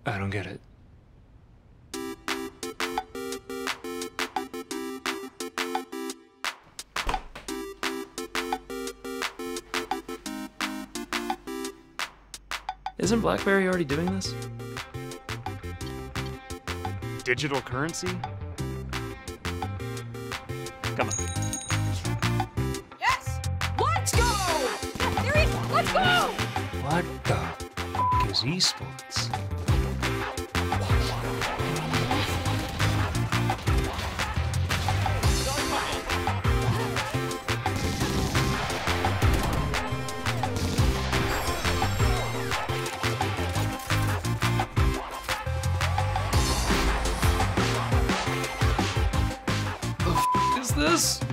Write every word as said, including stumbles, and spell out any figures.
I don't get it. Isn't BlackBerry already doing this? Digital currency? Come on. Yes! Let's go! Yeah, there he is! Let's go! What the f is esports? The f is this?